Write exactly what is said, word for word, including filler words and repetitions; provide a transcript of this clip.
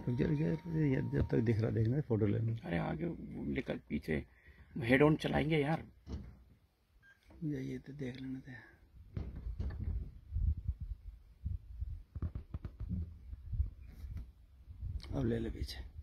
रुक जा रुक जा, ये जब तक दिख रहा देखना, फोटो लेना। अरे आगे निकल, पीछे हेड ऑन चलाएंगे यार। जाइए तो देख लेना थे। अब ले ले पीछे।